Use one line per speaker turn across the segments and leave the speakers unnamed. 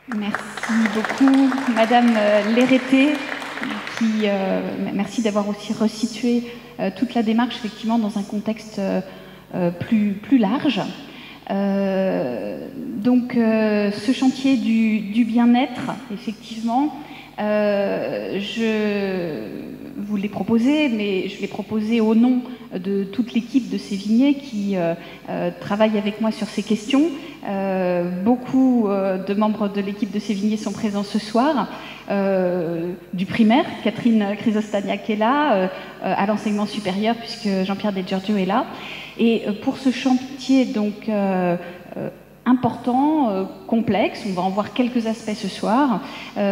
Merci beaucoup, Madame Lérété, merci d'avoir aussi resitué toute la démarche, effectivement, dans un contexte plus large. Ce chantier du bien-être, effectivement, je vous l'ai proposé, mais je l'ai proposé au nom de toute l'équipe de Sévigné qui travaille avec moi sur ces questions. Beaucoup de membres de l'équipe de Sévigné sont présents ce soir. Du primaire, Catherine Chrysostaniak est là, à l'enseignement supérieur, puisque Jean-Pierre Del Giorgio est là. Et pour ce chantier, donc, important, complexe, on va en voir quelques aspects ce soir.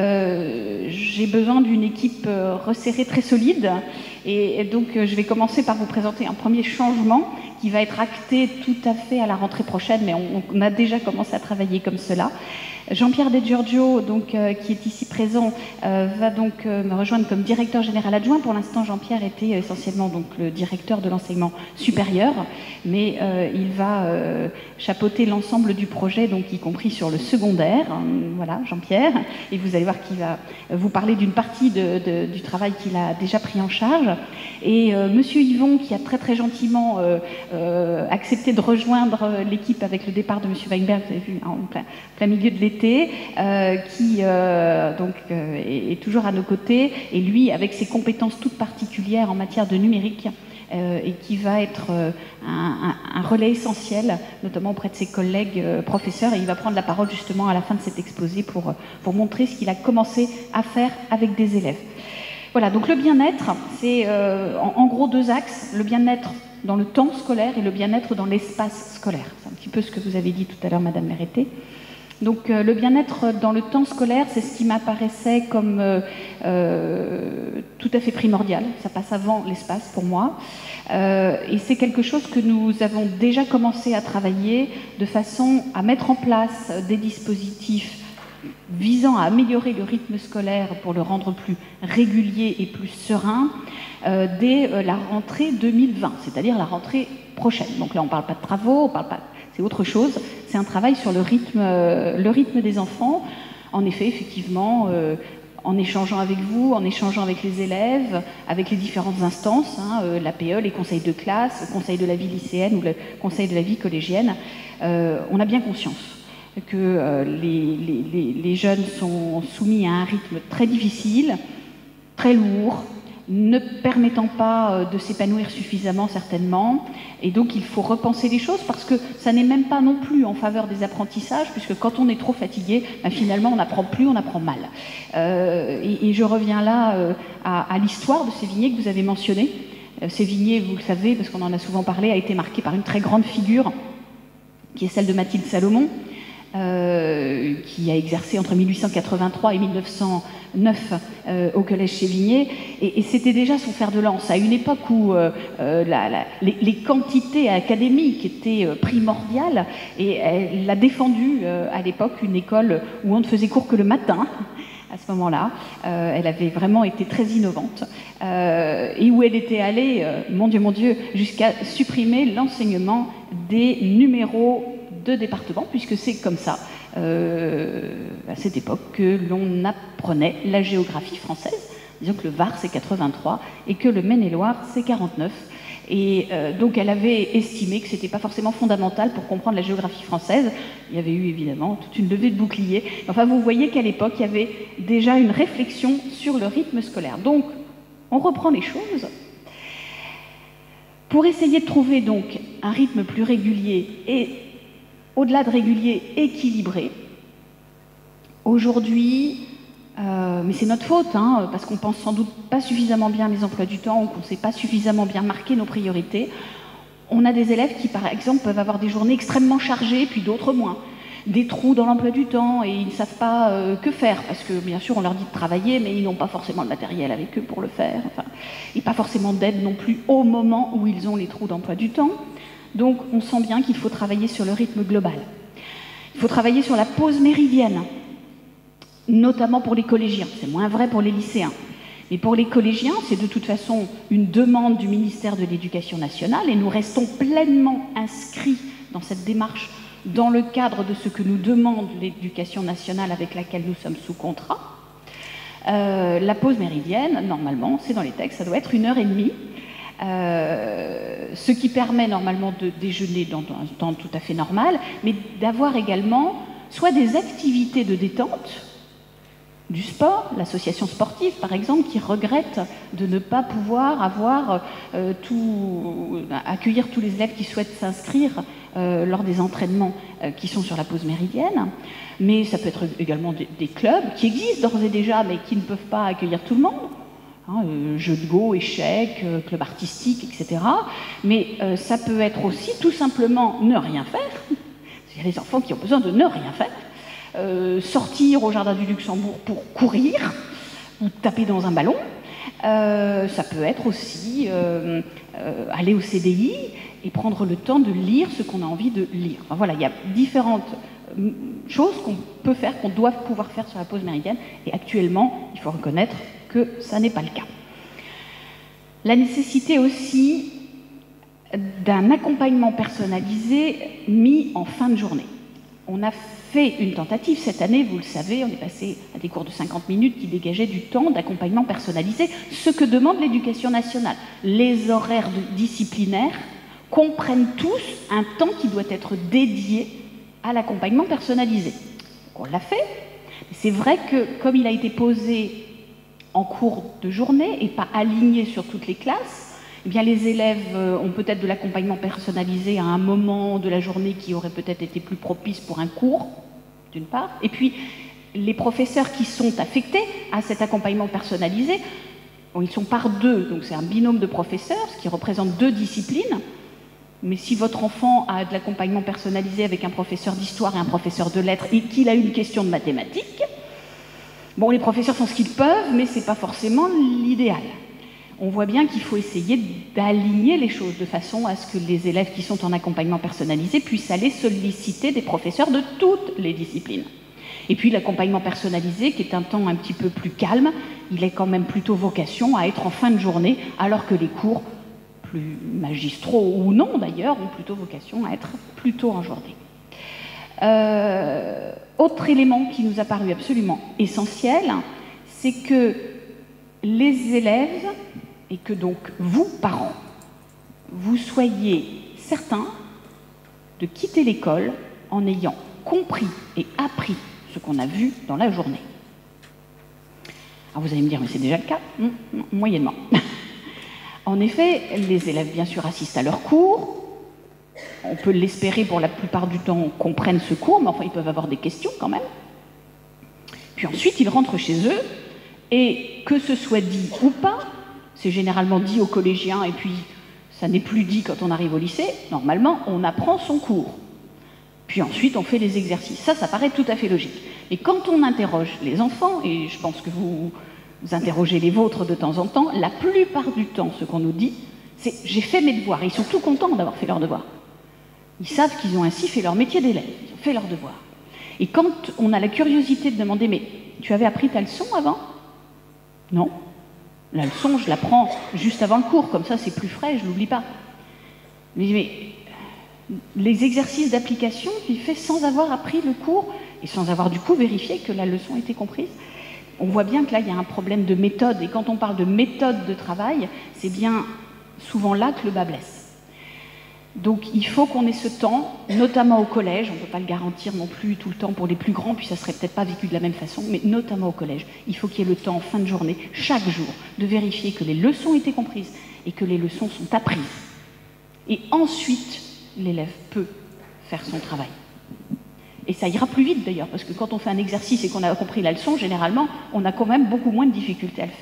J'ai besoin d'une équipe resserrée, très solide, et donc je vais commencer par vous présenter un premier changement qui va être acté tout à fait à la rentrée prochaine, mais on a déjà commencé à travailler comme cela. Jean-Pierre Del Giorgio, donc, qui est ici présent, va donc me rejoindre comme directeur général adjoint. Pour l'instant, Jean-Pierre était essentiellement donc, le directeur de l'enseignement supérieur, mais il va chapeauter l'ensemble du projet, donc, y compris sur le secondaire. Voilà, Jean-Pierre. Et vous allez voir qu'il va vous parler d'une partie du travail qu'il a déjà pris en charge. Et Monsieur Yvon, qui a très très gentiment accepté de rejoindre l'équipe avec le départ de Monsieur Weinberg, vous avez vu, en plein milieu de l'été, qui est toujours à nos côtés, et lui, avec ses compétences toutes particulières en matière de numérique, et qui va être un relais essentiel, notamment auprès de ses collègues professeurs, et il va prendre la parole justement à la fin de cet exposé pour montrer ce qu'il a commencé à faire avec des élèves. Voilà, donc le bien-être, c'est en gros deux axes, le bien-être dans le temps scolaire et le bien-être dans l'espace scolaire. C'est un petit peu ce que vous avez dit tout à l'heure, Madame Lérété. Donc le bien-être dans le temps scolaire, c'est ce qui m'apparaissait comme tout à fait primordial. Ça passe avant l'espace pour moi. Et c'est quelque chose que nous avons déjà commencé à travailler de façon à mettre en place des dispositifs visant à améliorer le rythme scolaire pour le rendre plus régulier et plus serein dès la rentrée 2020, c'est-à-dire la rentrée prochaine. Donc là, on ne parle pas de travaux, on parle pas... C'est autre chose, c'est un travail sur le rythme des enfants. En effet, effectivement, en échangeant avec vous, en échangeant avec les élèves, avec les différentes instances, l'APE, les conseils de classe, le conseil de la vie lycéenne ou le conseil de la vie collégienne, on a bien conscience que les jeunes sont soumis à un rythme très difficile, très lourd, ne permettant pas de s'épanouir suffisamment certainement, et donc il faut repenser les choses parce que ça n'est même pas non plus en faveur des apprentissages, puisque quand on est trop fatigué, finalement on n'apprend plus, on apprend mal. Et je reviens là à l'histoire de Sévigné que vous avez mentionnée. Sévigné, vous le savez, parce qu'on en a souvent parlé, a été marqué par une très grande figure, qui est celle de Mathilde Salomon, qui a exercé entre 1883 et 1909 au Collège Sévigné, et c'était déjà son fer de lance, à une époque où les quantités académiques étaient primordiales, et elle a défendu à l'époque une école où on ne faisait cours que le matin. À ce moment-là, elle avait vraiment été très innovante, et où elle était allée, mon Dieu, jusqu'à supprimer l'enseignement des numéros de département, puisque c'est comme ça, à cette époque, que l'on apprenait la géographie française. Disons que le Var, c'est 83, et que le Maine-et-Loire, c'est 49. Et donc elle avait estimé que ce n'était pas forcément fondamental pour comprendre la géographie française. Il y avait eu évidemment toute une levée de boucliers. Enfin, vous voyez qu'à l'époque, il y avait déjà une réflexion sur le rythme scolaire. Donc, on reprend les choses. Pour essayer de trouver donc un rythme plus régulier et, au-delà de régulier, équilibré, aujourd'hui, mais c'est notre faute, parce qu'on pense sans doute pas suffisamment bien les emplois du temps ou qu'on ne sait pas suffisamment bien marquer nos priorités. On a des élèves qui, par exemple, peuvent avoir des journées extrêmement chargées, puis d'autres moins. Des trous dans l'emploi du temps, et ils ne savent pas que faire, parce que bien sûr on leur dit de travailler, mais ils n'ont pas forcément le matériel avec eux pour le faire, et pas forcément d'aide non plus au moment où ils ont les trous d'emploi du temps. Donc on sent bien qu'il faut travailler sur le rythme global. Il faut travailler sur la pause méridienne, notamment pour les collégiens. C'est moins vrai pour les lycéens. Mais pour les collégiens, c'est de toute façon une demande du ministère de l'Éducation nationale, et nous restons pleinement inscrits dans cette démarche dans le cadre de ce que nous demande l'éducation nationale avec laquelle nous sommes sous contrat. La pause méridienne, normalement, c'est dans les textes, ça doit être 1h30, ce qui permet normalement de déjeuner dans un temps tout à fait normal, mais d'avoir également soit des activités de détente, du sport, l'association sportive par exemple, qui regrette de ne pas pouvoir avoir accueillir tous les élèves qui souhaitent s'inscrire lors des entraînements qui sont sur la pause méridienne. Mais ça peut être également des clubs qui existent d'ores et déjà, mais qui ne peuvent pas accueillir tout le monde. Jeux de go, échecs, clubs artistiques, etc. Mais ça peut être aussi tout simplement ne rien faire. Il y a des enfants qui ont besoin de ne rien faire. Sortir au Jardin du Luxembourg pour courir ou taper dans un ballon. Ça peut être aussi aller au CDI et prendre le temps de lire ce qu'on a envie de lire. Enfin, voilà, il y a différentes choses qu'on peut faire, qu'on doit pouvoir faire sur la pause méridienne, et actuellement, il faut reconnaître que ça n'est pas le cas. La nécessité aussi d'un accompagnement personnalisé mis en fin de journée. On a fait une tentative cette année, vous le savez, on est passé à des cours de 50 minutes qui dégageaient du temps d'accompagnement personnalisé, ce que demande l'éducation nationale. Les horaires disciplinaires comprennent tous un temps qui doit être dédié à l'accompagnement personnalisé. Donc on l'a fait. C'est vrai que comme il a été posé en cours de journée et pas aligné sur toutes les classes, eh bien les élèves ont peut-être de l'accompagnement personnalisé à un moment de la journée qui aurait peut-être été plus propice pour un cours, d'une part. Et puis les professeurs qui sont affectés à cet accompagnement personnalisé, bon, ils sont par deux, donc c'est un binôme de professeurs, ce qui représente 2 disciplines. Mais si votre enfant a de l'accompagnement personnalisé avec un professeur d'histoire et un professeur de lettres et qu'il a une question de mathématiques, bon, les professeurs font ce qu'ils peuvent, mais ce n'est pas forcément l'idéal. On voit bien qu'il faut essayer d'aligner les choses de façon à ce que les élèves qui sont en accompagnement personnalisé puissent aller solliciter des professeurs de toutes les disciplines. Et puis l'accompagnement personnalisé, qui est un temps un petit peu plus calme, il est quand même plutôt vocation à être en fin de journée, alors que les cours plus magistraux ou non d'ailleurs, ont plutôt vocation à être plutôt en journée. Autre élément qui nous a paru absolument essentiel, c'est que les élèves, et que donc vous, parents, vous soyez certains de quitter l'école en ayant compris et appris ce qu'on a vu dans la journée. Alors vous allez me dire, mais c'est déjà le cas? Moyennement. En effet, les élèves, bien sûr, assistent à leurs cours. On peut l'espérer pour la plupart du temps, comprennent ce cours, mais enfin, ils peuvent avoir des questions quand même. Puis ensuite, ils rentrent chez eux, et que ce soit dit ou pas, c'est généralement dit aux collégiens, et puis ça n'est plus dit quand on arrive au lycée, normalement, on apprend son cours. Puis ensuite, on fait les exercices. Ça paraît tout à fait logique. Et quand on interroge les enfants, et je pense que vous interrogez les vôtres de temps en temps, la plupart du temps, ce qu'on nous dit, c'est « j'ai fait mes devoirs ». Ils sont tout contents d'avoir fait leurs devoirs. Ils savent qu'ils ont ainsi fait leur métier d'élève, ils ont fait leurs devoirs. Et quand on a la curiosité de demander « mais tu avais appris ta leçon avant ?» « Non. La leçon, je l'apprends juste avant le cours, comme ça c'est plus frais, je ne l'oublie pas. » Mais les exercices d'application, tu les fais sans avoir appris le cours et sans avoir du coup vérifié que la leçon était comprise. On voit bien que là, il y a un problème de méthode. Et quand on parle de méthode de travail, c'est bien souvent là que le bas blesse. Donc, il faut qu'on ait ce temps, notamment au collège. On ne peut pas le garantir non plus tout le temps pour les plus grands, puis ça ne serait peut-être pas vécu de la même façon, mais notamment au collège. Il faut qu'il y ait le temps, en fin de journée, chaque jour, de vérifier que les leçons étaient comprises et que les leçons sont apprises. Et ensuite, l'élève peut faire son travail. Et ça ira plus vite d'ailleurs, parce que quand on fait un exercice et qu'on a compris la leçon, généralement, on a quand même beaucoup moins de difficultés à le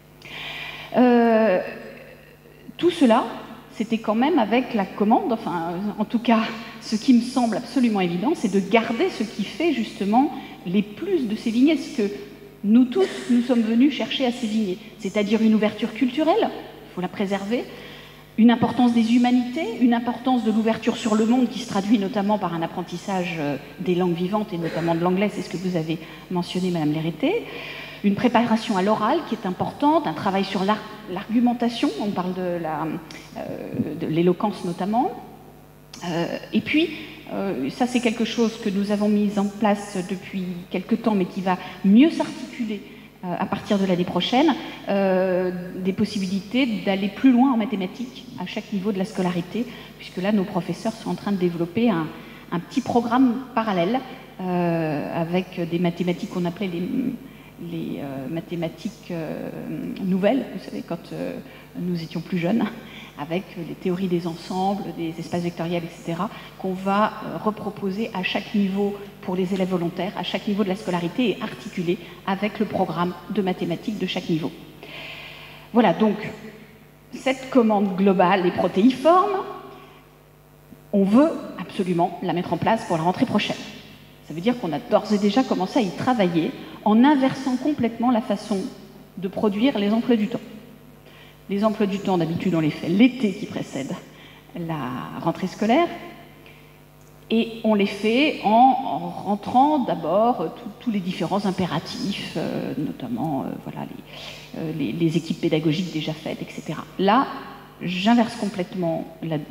faire. Tout cela, c'était quand même avec la commande, enfin, en tout cas, ce qui me semble absolument évident, c'est de garder ce qui fait justement les plus de Sévigné, ce que nous tous, nous sommes venus chercher à Sévigné, c'est-à-dire une ouverture culturelle, il faut la préserver, une importance des humanités, une importance de l'ouverture sur le monde qui se traduit notamment par un apprentissage des langues vivantes et notamment de l'anglais, c'est ce que vous avez mentionné, Madame Lérété, une préparation à l'oral qui est importante, un travail sur l'argumentation, on parle de l'éloquence notamment, et puis Ça, c'est quelque chose que nous avons mis en place depuis quelque temps, mais qui va mieux s'articuler à partir de l'année prochaine, des possibilités d'aller plus loin en mathématiques à chaque niveau de la scolarité, puisque là, nos professeurs sont en train de développer un petit programme parallèle avec des mathématiques qu'on appelait les mathématiques nouvelles, vous savez, quand nous étions plus jeunes, avec les théories des ensembles, des espaces vectoriels, etc., qu'on va reproposer à chaque niveau pour les élèves volontaires, à chaque niveau de la scolarité, et articuler avec le programme de mathématiques de chaque niveau. Voilà, donc, cette commande globale et protéiforme, on veut absolument la mettre en place pour la rentrée prochaine. Ça veut dire qu'on a d'ores et déjà commencé à y travailler en inversant complètement la façon de produire les emplois du temps. Les emplois du temps, d'habitude, on les fait l'été qui précède la rentrée scolaire, et on les fait en rentrant d'abord tous les différents impératifs, notamment voilà, les équipes pédagogiques déjà faites, etc. Là, j'inverse complètement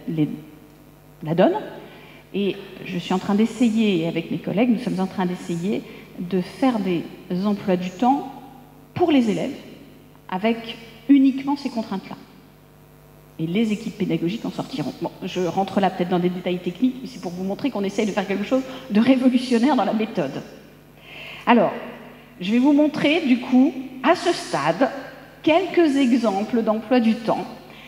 la donne, et je suis en train d'essayer, avec mes collègues, nous sommes en train d'essayer de faire des emplois du temps pour les élèves, avec uniquement ces contraintes-là. Et les équipes pédagogiques en sortiront. Bon, je rentre là peut-être dans des détails techniques, mais c'est pour vous montrer qu'on essaye de faire quelque chose de révolutionnaire dans la méthode. Alors, je vais vous montrer, du coup, à ce stade, quelques exemples d'emploi du temps.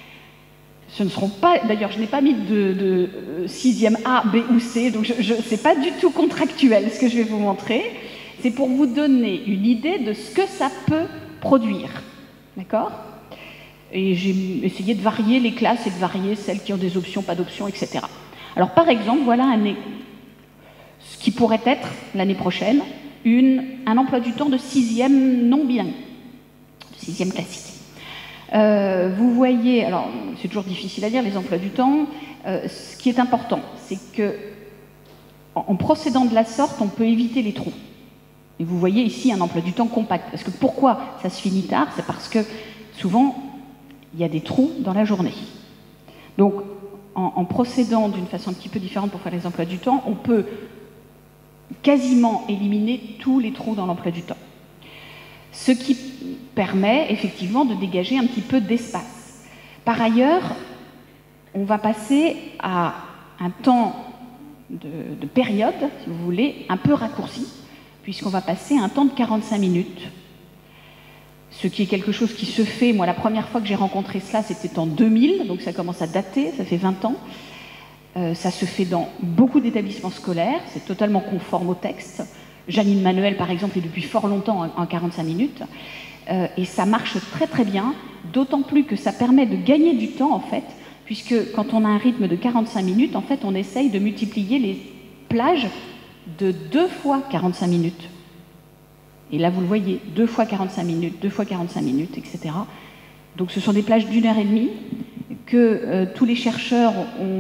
Ce ne seront pas, d'ailleurs, je n'ai pas mis de 6e A, B ou C, donc c'est pas du tout contractuel ce que je vais vous montrer. C'est pour vous donner une idée de ce que ça peut produire. D'accord ? Et j'ai essayé de varier les classes et de varier celles qui ont des options, pas d'options, etc. Alors, par exemple, voilà ce qui pourrait être, l'année prochaine, un emploi du temps de 6e non bilingue, de 6e classique. Vous voyez, alors, c'est toujours difficile à dire, les emplois du temps. Ce qui est important, c'est que, en procédant de la sorte, on peut éviter les trous. Et vous voyez ici un emploi du temps compact. Parce que pourquoi ça se finit tard? C'est parce que, souvent, il y a des trous dans la journée. Donc, en procédant d'une façon un petit peu différente pour faire les emplois du temps, on peut quasiment éliminer tous les trous dans l'emploi du temps. Ce qui permet effectivement de dégager un petit peu d'espace. Par ailleurs, on va passer à un temps de période, si vous voulez, un peu raccourci, puisqu'on va passer à un temps de 45 minutes. Ce qui est quelque chose qui se fait, moi la première fois que j'ai rencontré cela, c'était en 2000, donc ça commence à dater, ça fait 20 ans. Ça se fait dans beaucoup d'établissements scolaires, c'est totalement conforme au texte. Janine Manuel, par exemple, est depuis fort longtemps en 45 minutes. Et ça marche très très bien, d'autant plus que ça permet de gagner du temps, en fait, puisque quand on a un rythme de 45 minutes, en fait, on essaye de multiplier les plages de 2 fois 45 minutes. Et là, vous le voyez, 2 fois 45 minutes, 2 fois 45 minutes, etc. Donc ce sont des plages d'1 heure et demie que tous les chercheurs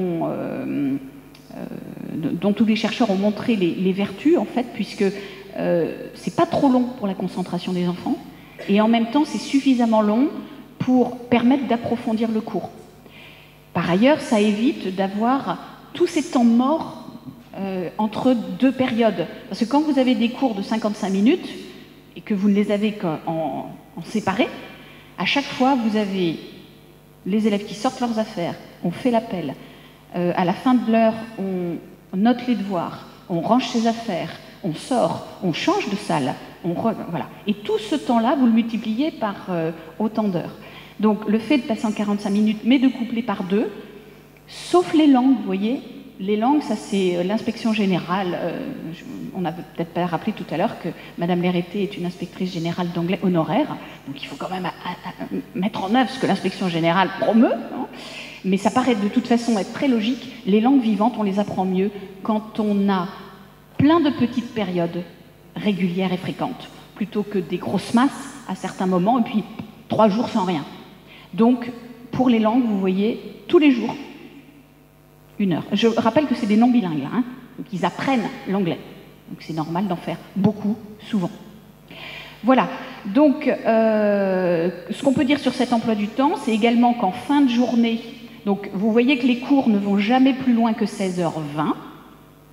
dont tous les chercheurs ont montré les vertus, en fait, puisque c'est pas trop long pour la concentration des enfants, et en même temps, c'est suffisamment long pour permettre d'approfondir le cours. Par ailleurs, ça évite d'avoir tous ces temps morts entre deux périodes. Parce que quand vous avez des cours de 55 minutes, et que vous ne les avez qu'en séparé, à chaque fois, vous avez les élèves qui sortent leurs affaires, on fait l'appel, à la fin de l'heure, on note les devoirs, on range ses affaires, on sort, on change de salle, voilà. Et tout ce temps-là, vous le multipliez par autant d'heures. Donc le fait de passer en 45 minutes, mais de coupler par 2, sauf les langues, vous voyez, les langues, ça c'est l'inspection générale. On n'a peut-être pas rappelé tout à l'heure que Madame Lérété est une inspectrice générale d'anglais honoraire, donc il faut quand même mettre en œuvre ce que l'inspection générale promeut, hein. Mais ça paraît de toute façon être très logique. Les langues vivantes, on les apprend mieux quand on a plein de petites périodes régulières et fréquentes, plutôt que des grosses masses à certains moments, et puis 3 jours sans rien. Donc, pour les langues, vous voyez, tous les jours, 1 heure. Je rappelle que c'est des non-bilingues, hein, donc ils apprennent l'anglais. Donc c'est normal d'en faire beaucoup, souvent. Voilà. Donc, ce qu'on peut dire sur cet emploi du temps, c'est également qu'en fin de journée, donc vous voyez que les cours ne vont jamais plus loin que 16h20.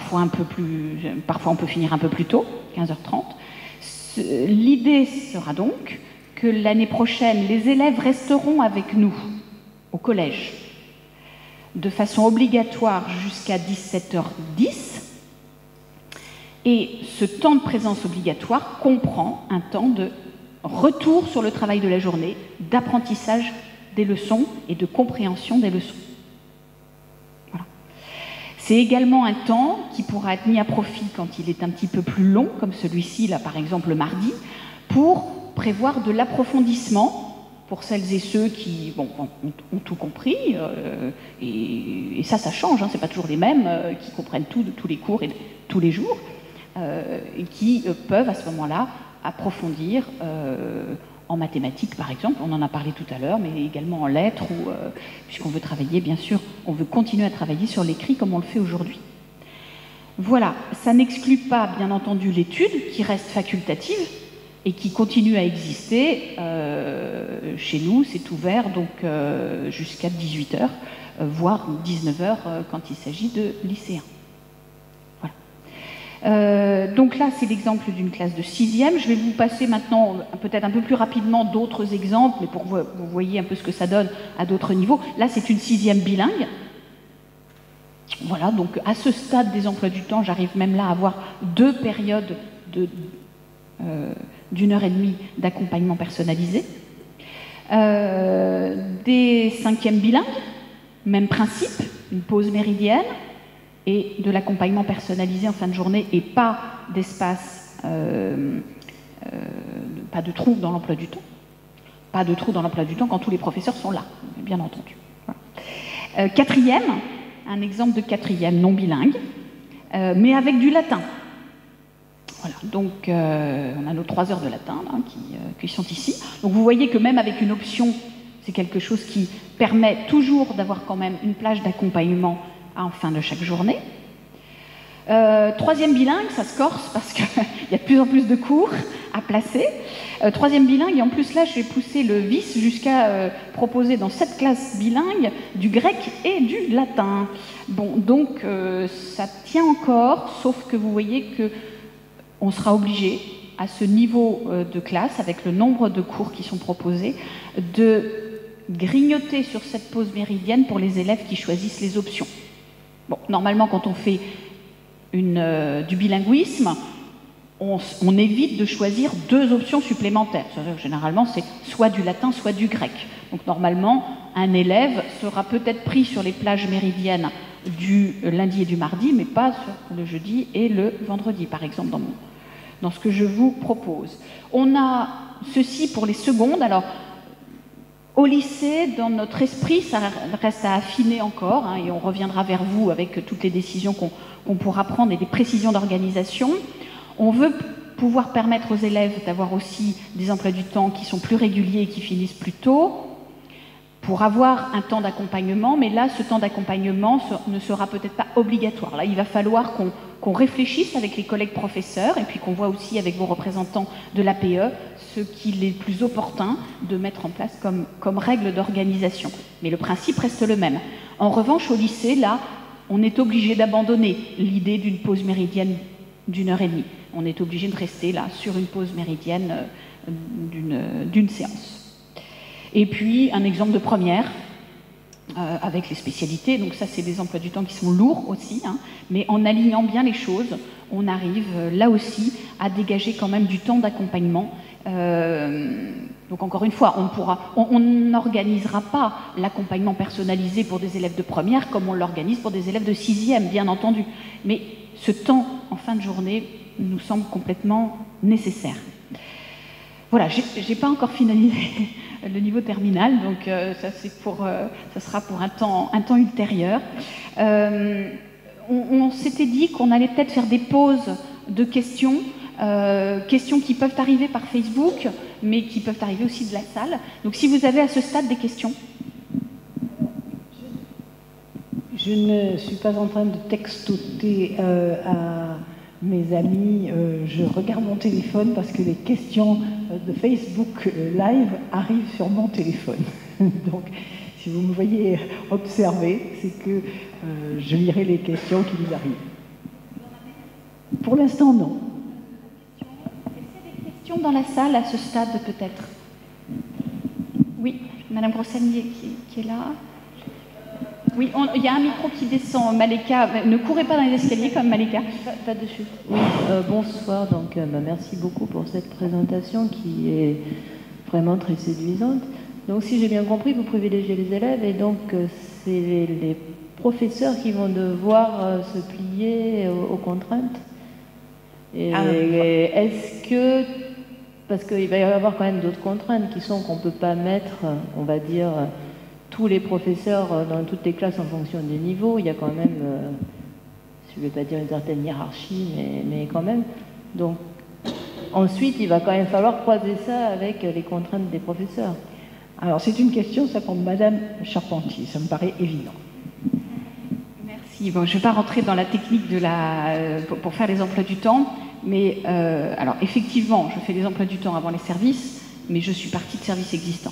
parfois on peut finir un peu plus tôt, 15h30. L'idée sera donc que l'année prochaine, les élèves resteront avec nous au collège de façon obligatoire jusqu'à 17h10. Et ce temps de présence obligatoire comprend un temps de retour sur le travail de la journée, d'apprentissage des leçons et de compréhension des leçons. Voilà. C'est également un temps qui pourra être mis à profit quand il est un petit peu plus long, comme celui-ci, là par exemple le mardi, pour prévoir de l'approfondissement pour celles et ceux qui ont tout compris, et ça change, hein, c'est pas toujours les mêmes qui comprennent tout de tous les cours et tous les jours, et qui peuvent à ce moment-là approfondir en mathématiques par exemple, on en a parlé tout à l'heure, mais également en lettres, puisqu'on veut travailler, bien sûr, on veut continuer à travailler sur l'écrit comme on le fait aujourd'hui. Voilà, ça n'exclut pas bien entendu l'étude qui reste facultative et qui continue à exister. Chez nous, c'est ouvert donc jusqu'à 18h, voire 19h quand il s'agit de lycéens. Voilà. Donc là, c'est l'exemple d'une classe de 6e. Je vais vous passer maintenant, peut-être un peu plus rapidement, d'autres exemples, mais pour que vous voyez un peu ce que ça donne à d'autres niveaux. Là, c'est une 6e bilingue. Voilà, donc à ce stade des emplois du temps, j'arrive même là à avoir 2 périodes d'1h30 d'accompagnement personnalisé. Des 5e bilingues, même principe, une pause méridienne et de l'accompagnement personnalisé en fin de journée et pas d'espace, pas de trou dans l'emploi du temps. Pas de trou dans l'emploi du temps quand tous les professeurs sont là, bien entendu. Voilà. 4e, un exemple de 4e non bilingue, mais avec du latin. Voilà, donc on a nos 3 heures de latin là, qui sont ici. Donc vous voyez que même avec une option, c'est quelque chose qui permet toujours d'avoir quand même une plage d'accompagnement en fin de chaque journée. 3e bilingue, ça se corse parce qu'il y a de plus en plus de cours à placer. 3e bilingue, et en plus là, j'ai poussé le vice jusqu'à proposer dans cette classe bilingue du grec et du latin. Bon, donc ça tient encore, sauf que vous voyez que on sera obligé, à ce niveau de classe, avec le nombre de cours qui sont proposés, de grignoter sur cette pause méridienne pour les élèves qui choisissent les options. Bon, normalement, quand on fait du bilinguisme, on évite de choisir 2 options supplémentaires. Généralement, c'est soit du latin, soit du grec. Donc normalement, un élève sera peut-être pris sur les plages méridiennes du lundi et du mardi, mais pas sur le jeudi et le vendredi, par exemple, dans ce que je vous propose. On a ceci pour les secondes. Alors, au lycée, dans notre esprit, ça reste à affiner encore, hein, et on reviendra vers vous avec toutes les décisions qu'on pourra prendre et des précisions d'organisation. On veut pouvoir permettre aux élèves d'avoir aussi des emplois du temps qui sont plus réguliers et qui finissent plus tôt, pour avoir un temps d'accompagnement, mais là, ce temps d'accompagnement ne sera peut-être pas obligatoire. Là, il va falloir qu'on réfléchisse avec les collègues professeurs et puis qu'on voit aussi avec vos représentants de l'APE ce qu'il est plus opportun de mettre en place comme règle d'organisation. Mais le principe reste le même. En revanche, au lycée, là, on est obligé d'abandonner l'idée d'une pause méridienne d'1h30. On est obligé de rester là sur une pause méridienne d'une séance. Et puis, un exemple de première, avec les spécialités. Donc ça, c'est des emplois du temps qui sont lourds aussi, hein, mais en alignant bien les choses, on arrive là aussi à dégager quand même du temps d'accompagnement. Donc encore une fois, on n'organisera pas l'accompagnement personnalisé pour des élèves de première comme on l'organise pour des élèves de 6e, bien entendu. Mais ce temps en fin de journée nous semble complètement nécessaire. Voilà, j'ai pas encore finalisé le niveau terminal, donc ça sera pour un temps ultérieur. On s'était dit qu'on allait peut-être faire des pauses de questions, questions qui peuvent arriver par Facebook, mais qui peuvent arriver aussi de la salle. Donc si vous avez à ce stade des questions.
Je ne suis pas en train de textoter à mes amis, je regarde mon téléphone parce que les questions de Facebook Live arrivent sur mon téléphone. Donc, si vous me voyez observer, c'est que je lirai les questions qui vous arrivent. Pour l'instant, non.
Est-ce qu'il y a des questions dans la salle à ce stade, peut-être? Oui, Madame Grossanier qui est là. Oui, il y a un micro qui descend, Maleka. Ne courez pas dans les escaliers comme Maleka. Pas de suite.
Oui, bonsoir. Donc, merci beaucoup pour cette présentation qui est vraiment très séduisante. Donc, si j'ai bien compris, vous privilégiez les élèves et donc c'est les professeurs qui vont devoir se plier aux contraintes. Et est-ce que, parce qu'il va y avoir quand même d'autres contraintes qui sont qu'on ne peut pas mettre, on va dire, tous les professeurs dans toutes les classes en fonction des niveaux, il y a quand même, je ne vais pas dire une certaine hiérarchie, mais quand même. Donc, ensuite, il va quand même falloir croiser ça avec les contraintes des professeurs.
Alors, c'est une question, ça pour Madame Charpentier, ça me paraît évident.
Merci. Bon, je ne vais pas rentrer dans la technique de pour faire les emplois du temps, mais alors effectivement, je fais les emplois du temps avant les services, mais je suis partie de services existants.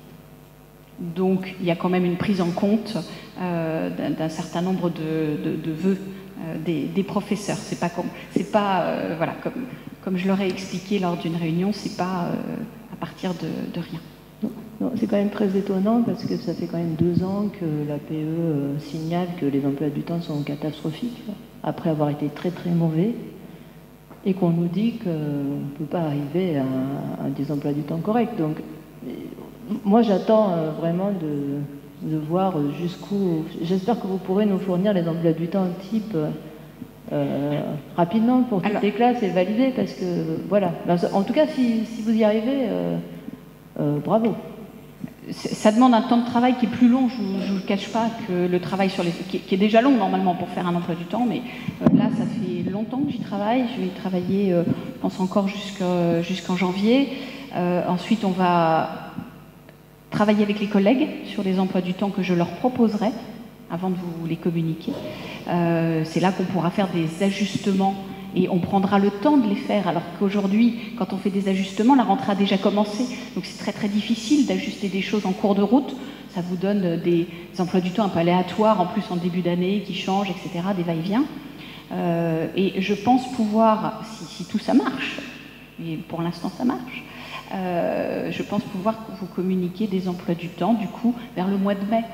Donc, il y a quand même une prise en compte d'un certain nombre de vœux des professeurs. C'est pas voilà, comme je leur ai expliqué lors d'une réunion, c'est pas à partir de rien.
Non, c'est quand même très étonnant parce que ça fait quand même 2 ans que la PE signale que les emplois du temps sont catastrophiques, après avoir été très très mauvais, et qu'on nous dit qu'on ne peut pas arriver à des emplois du temps corrects. Donc, moi j'attends vraiment de voir jusqu'où... J'espère que vous pourrez nous fournir les emplois du temps type rapidement pour toutes les classes et valider, parce que voilà. En tout cas, si vous y arrivez... bravo.
Ça demande un temps de travail qui est plus long, je ne vous cache pas, que le travail qui est déjà long normalement pour faire un emploi du temps, mais là ça fait longtemps que j'y travaille, je vais y travailler, je pense encore jusqu'en janvier. Ensuite on va travailler avec les collègues sur les emplois du temps que je leur proposerai avant de vous les communiquer. C'est là qu'on pourra faire des ajustements et on prendra le temps de les faire, alors qu'aujourd'hui, quand on fait des ajustements, la rentrée a déjà commencé. Donc c'est très très difficile d'ajuster des choses en cours de route. Ça vous donne des emplois du temps un peu aléatoires, en plus en début d'année, qui changent, etc., des va-et-vient. Et je pense pouvoir, si tout ça marche, et pour l'instant ça marche, je pense pouvoir vous communiquer des emplois du temps, du coup, vers le mois de mai.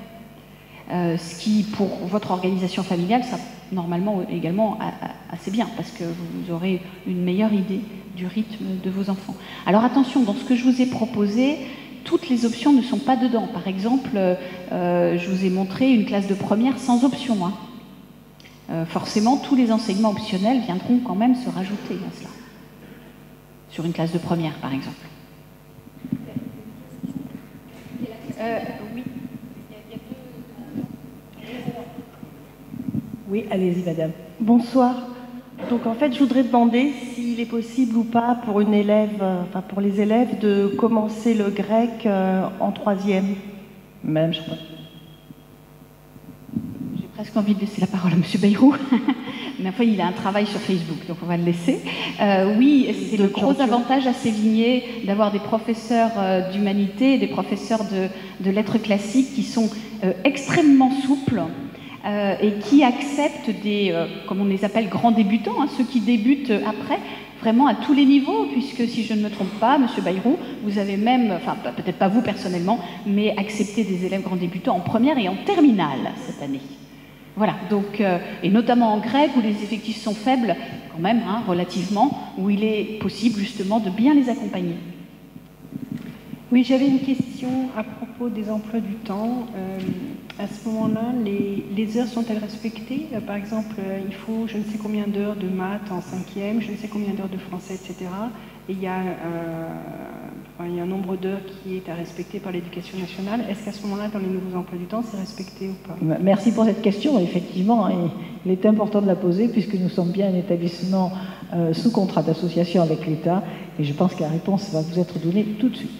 Ce qui, pour votre organisation familiale, ça normalement également assez bien, parce que vous aurez une meilleure idée du rythme de vos enfants. Alors attention, dans ce que je vous ai proposé, toutes les options ne sont pas dedans. Par exemple, je vous ai montré une classe de première sans option. Forcément, tous les enseignements optionnels viendront quand même se rajouter à cela. Sur une classe de première, par exemple. Oui.
Oui, allez-y, madame.
Bonsoir. Donc en fait, je voudrais demander s'il est possible ou pas pour une élève, enfin pour les élèves, de commencer le grec en 3e.
Madame Charpentier.
J'ai presque envie de laisser la parole à M. Bayrou, mais enfin il a un travail sur Facebook, donc on va le laisser. Oui, c'est le gros avantage à Sévigné d'avoir des professeurs d'humanité, des professeurs de lettres classiques qui sont extrêmement souples. Et qui acceptent comme on les appelle, grands débutants, ceux qui débutent après, vraiment à tous les niveaux, puisque si je ne me trompe pas, Monsieur Bayrou, vous avez même, enfin peut-être pas vous personnellement, mais accepté des élèves grands débutants en première et en terminale cette année. Voilà, donc, et notamment en grec, où les effectifs sont faibles, quand même, relativement, où il est possible justement de bien les accompagner.
Oui, j'avais une question à propos des emplois du temps. À ce moment-là, les heures sont-elles respectées? Par exemple, il faut je ne sais combien d'heures de maths en 5e, je ne sais combien d'heures de français, etc. Et il y a un nombre d'heures qui est à respecter par l'éducation nationale. Est-ce qu'à ce moment-là, dans les nouveaux emplois du temps, c'est respecté ou pas?
Merci pour cette question. Effectivement, il est important de la poser puisque nous sommes bien un établissement sous contrat d'association avec l'État et je pense que la réponse va vous être donnée tout de suite.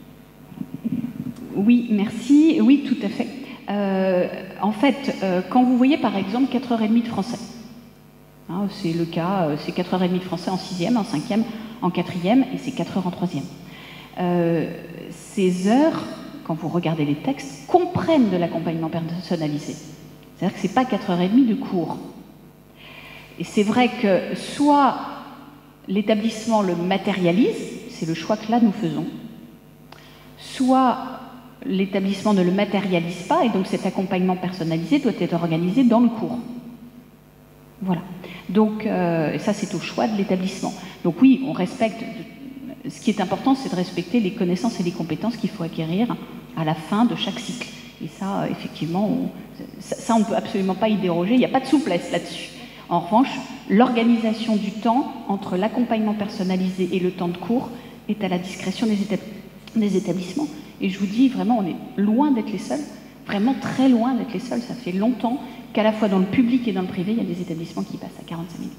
Oui, merci. Oui, tout à fait. En fait, quand vous voyez par exemple 4h30 de français, c'est le cas, c'est 4h30 de français en 6e, en 5e, en 4e et c'est 4 heures en 3e. Ces heures, quand vous regardez les textes, comprennent de l'accompagnement personnalisé. C'est-à-dire que ce n'est pas 4h30 de cours. Et c'est vrai que soit l'établissement le matérialise, c'est le choix que là nous faisons, soit l'établissement ne le matérialise pas, et donc cet accompagnement personnalisé doit être organisé dans le cours. Voilà. Donc, ça, c'est au choix de l'établissement. Donc oui, on respecte. Ce qui est important, c'est de respecter les connaissances et les compétences qu'il faut acquérir à la fin de chaque cycle. Et ça, effectivement, on ne peut absolument pas y déroger. Il n'y a pas de souplesse là-dessus. En revanche, l'organisation du temps entre l'accompagnement personnalisé et le temps de cours est à la discrétion des établissements. Et je vous dis, vraiment, on est loin d'être les seuls, vraiment très loin d'être les seuls. Ça fait longtemps qu'à la fois dans le public et dans le privé, il y a des établissements qui passent à 45 minutes.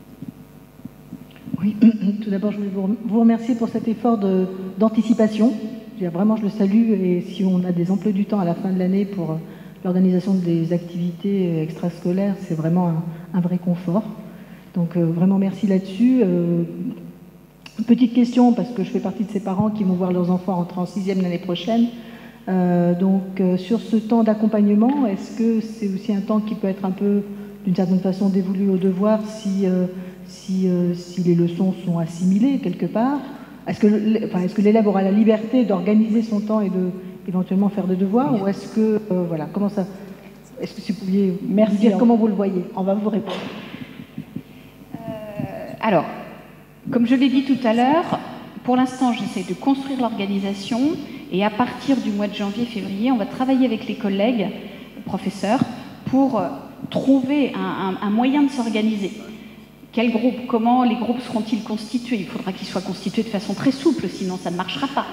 Oui, tout d'abord, je voulais vous remercier pour cet effort d'anticipation. Vraiment, je le salue, et si on a des emplois du temps à la fin de l'année pour l'organisation des activités extrascolaires, c'est vraiment un vrai confort. Donc, vraiment, merci là-dessus. Petite question, parce que je fais partie de ces parents qui vont voir leurs enfants rentrer en 6e l'année prochaine. Sur ce temps d'accompagnement, est-ce que c'est aussi un temps qui peut être un peu, d'une certaine façon, dévolu au devoir si les leçons sont assimilées quelque part? Est-ce que l'élève aura la liberté d'organiser son temps et de éventuellement faire des devoirs, ou est-ce que voilà, comment ça? Est-ce que vous pouviez dire comment vous le voyez? On va vous répondre.
Alors, comme je l'ai dit tout à l'heure, pour l'instant, j'essaie de construire l'organisation, et à partir du mois de janvier-février, on va travailler avec les collègues, professeurs, pour trouver un moyen de s'organiser. Quel groupe? Comment les groupes seront-ils constitués? Il faudra qu'ils soient constitués de façon très souple, sinon ça ne marchera pas.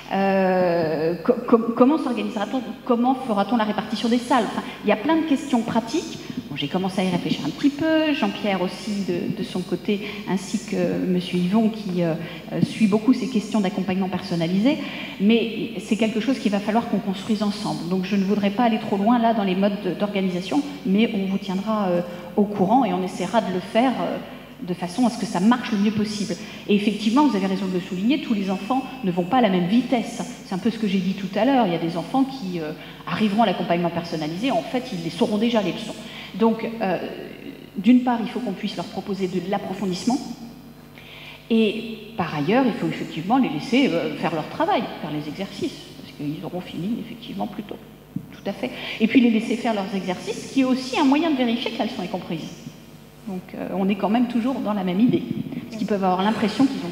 Comment s'organisera-t-on? Comment fera-t-on la répartition des salles? Enfin, il y a plein de questions pratiques. Bon, j'ai commencé à y réfléchir un petit peu, Jean-Pierre aussi de son côté, ainsi que M. Yvon qui suit beaucoup ces questions d'accompagnement personnalisé, mais c'est quelque chose qu'il va falloir qu'on construise ensemble. Donc je ne voudrais pas aller trop loin là dans les modes d'organisation, mais on vous tiendra au courant et on essaiera de le faire de façon à ce que ça marche le mieux possible. Et effectivement, vous avez raison de le souligner, tous les enfants ne vont pas à la même vitesse. C'est un peu ce que j'ai dit tout à l'heure, il y a des enfants qui arriveront à l'accompagnement personnalisé, en fait, ils les sauront déjà les leçons. Donc, d'une part, il faut qu'on puisse leur proposer de l'approfondissement, et par ailleurs, il faut effectivement les laisser faire leur travail, faire les exercices, parce qu'ils auront fini effectivement plus tôt. Tout à fait. Et puis les laisser faire leurs exercices, qui est aussi un moyen de vérifier que la leçon est comprise. Donc on est quand même toujours dans la même idée. Parce qu'ils peuvent avoir l'impression qu'ils